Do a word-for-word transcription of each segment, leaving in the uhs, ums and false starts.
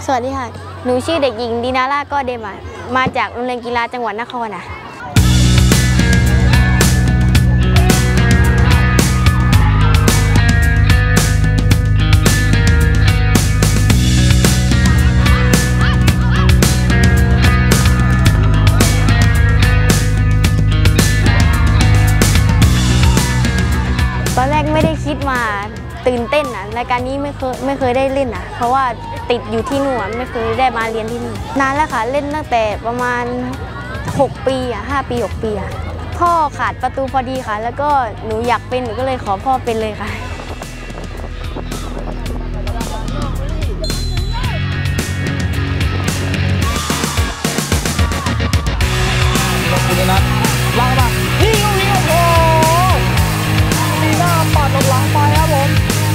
สวัสดีค่ะหนูชื่อเด็กหญิงดินาร่าก็เดมามาจากโรงเรียนกีฬาจังหวัดนครนะตอนแรกไม่ได้คิดมาตื่นเต้นนะรายการนี้ไม่เคยไม่เคยได้เล่นนะเพราะว่าติดอยู่ที่นู่นไม่เคยได้มาเรียนที่นี่นานแล้วค่ะเล่นตั้งแต่ประมาณหกปีอ่ะห้าปีหกปีอ่ะพ่อขาดประตูพอดีค่ะแล้วก็หนูอยากเป็นหนูก็เลยขอพ่อเป็นเลยค่ะคุณนัทลากมาฮิวฮิวโอ้มีหน้าปัดลงหลังไปครับผม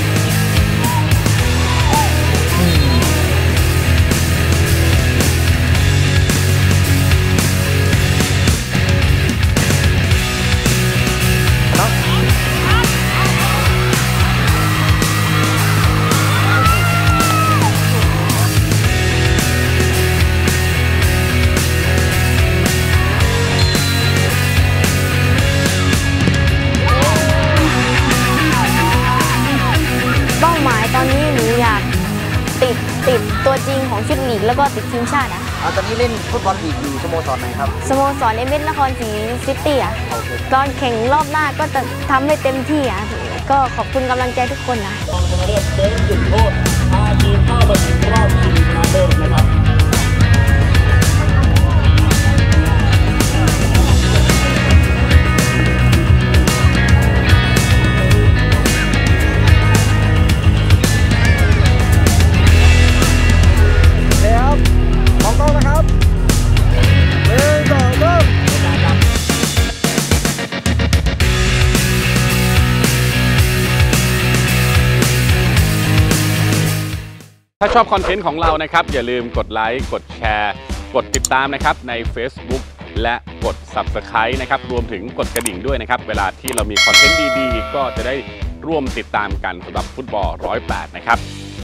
ตอนนี้หนูอยากติดติดตัวจริงของชุดลีกแล้วก็ติดทีมชาติอ่ะตอนนี้เล่นฟุตบอลลีกอยู่สโมสรไหนครับสโมสรเอเมนครศรีซิตี้อ่ะตอนแข่งรอบหน้าก็จะทำให้เต็มที่อ่ะก็ขอบคุณกำลังใจทุกคนนะตอนชนะเลิศเกมจุดโทษพาทีมเข้ามาถึงรอบชิงชนะเลิศนะครับถ้าชอบคอนเทนต์ของเรานะครับอย่าลืมกดไลค์กดแชร์กดติดตามนะครับใน Facebook และกด ซับสไครบ์ นะครับรวมถึงกดกระดิ่งด้วยนะครับเวลาที่เรามีคอนเทนต์ดีๆก็จะได้ร่วมติดตามกันสำหรับฟุตบอลหนึ่งศูนย์แปดนะครับ